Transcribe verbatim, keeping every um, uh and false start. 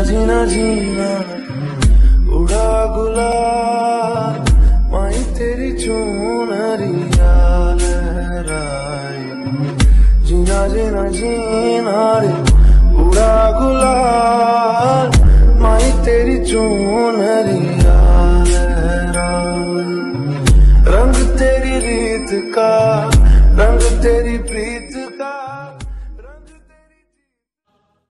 जीना जीना उड़ा गुलाल माही तेरी चुनरिया लहराए। जीना जीना जीना रे उड़ा गुलाल माही तेरी चुनरिया लहराए। रंग तेरी रीत का रंग तेरी प्रीत